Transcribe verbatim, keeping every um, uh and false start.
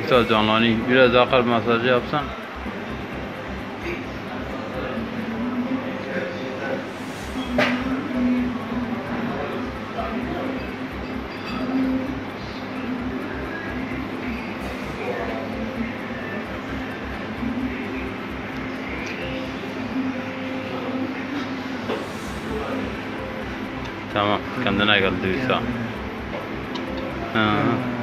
Duysal canlanıyor. Biraz daha kalp masajı yapsan. Tamam, kendine gel Duysal. Hı.